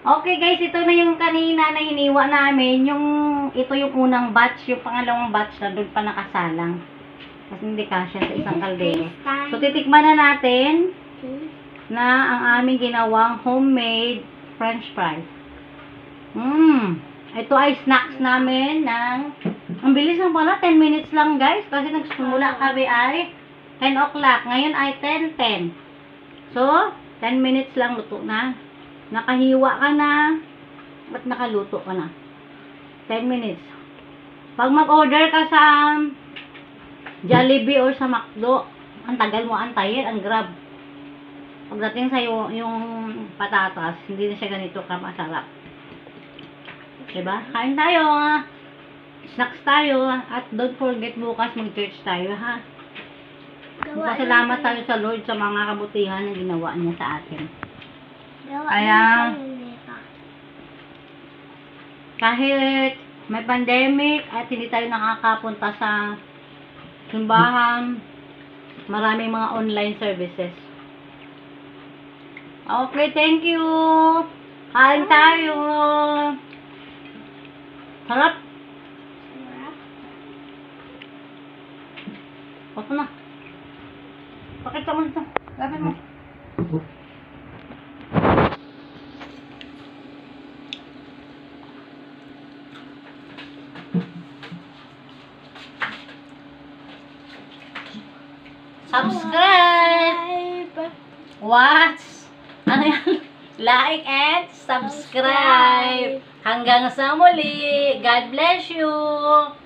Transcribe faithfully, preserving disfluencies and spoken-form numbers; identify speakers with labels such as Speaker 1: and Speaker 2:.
Speaker 1: Okay guys, ito na yung kanina na hiniwa namin. Yung, ito yung unang batch. Yung pangalawang batch na doon pa nakasalang. Kasi hindi kasya sa isang kaldero. So, titikman na natin na ang aming ginawang homemade french fries. Mmm. Ito ay snacks namin ng, ang bilis lang pala, ten minutes lang guys. Kasi nagsimula kami ay ten o'clock. Ngayon ay ten ten. So, ten minutes lang luto na. Nakahiwa ka na at nakaluto ka na. ten minutes. Pag mag-order ka sa Jollibee or sa McDo, ang tagal mo antayin, ang grab. Pagdating sa yung, yung patatas, hindi na siya ganito ka masarap. Diba? Kain tayo. Snacks tayo. At don't forget bukas mag-church tayo, ha? Pasalamat tayo sa Lord sa mga kabutihan na ginawa niya sa atin. Kaya, kahit may pandemic at hindi tayo nakakapunta sa simbahan, maraming mga online services. Okay, thank you. Kain tayo. Sarap. Ito na. Pakita mo ito. Gapin mo. Subscribe! What? Ano yan? Like and subscribe! Hanggang sa muli! God bless you!